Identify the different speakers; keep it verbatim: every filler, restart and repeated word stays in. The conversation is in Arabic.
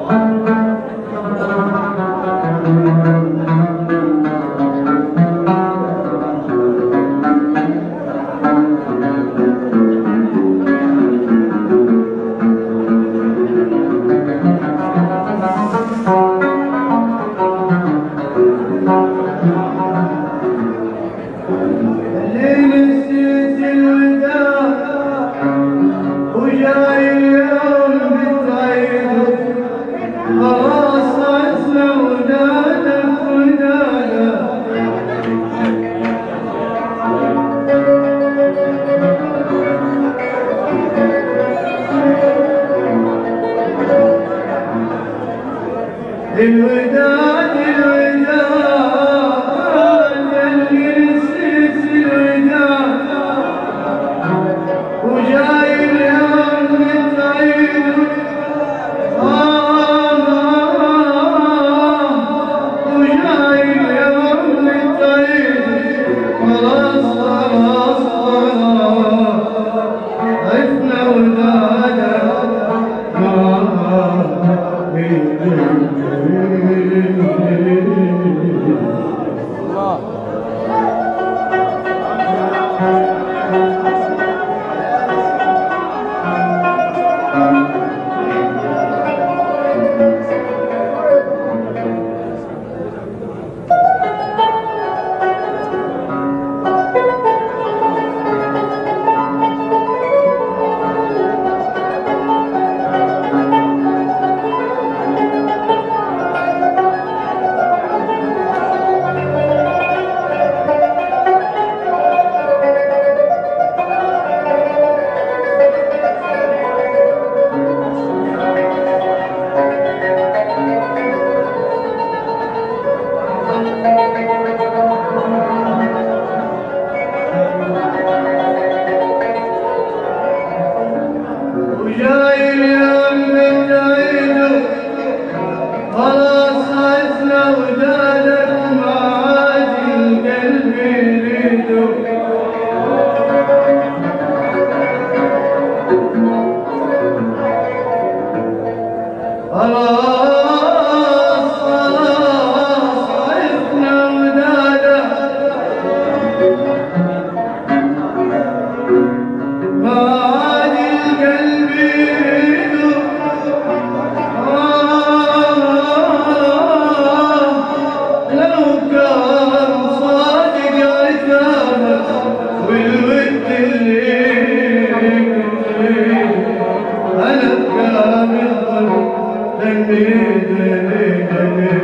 Speaker 1: الوداد الوداد اللي نسيت الوداد وجاي اليوم نتعيد وجاي اليوم نتعيد خلاص خلاص خلاص عرفنا ودادا وجاي اليوم نتعيدو خلاص عزنا ودادك ما عاد القلب يريدو خلاص خلاص عزنا ودادك ما عاد القلب يريدو لو كان صادق عتابك والود اللي أنا كامل ظن تنبيه